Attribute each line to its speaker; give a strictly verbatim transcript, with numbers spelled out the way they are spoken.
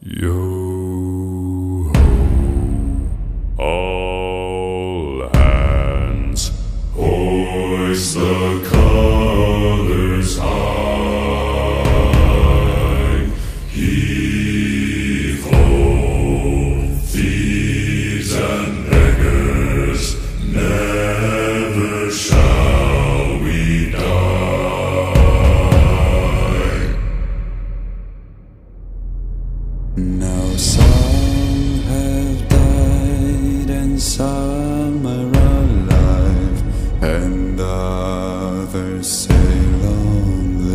Speaker 1: Yo ho, all hands, hoist the colors high. Heave ho, thieves and beggars, never shall we die.
Speaker 2: Now some have died and some are alive, and others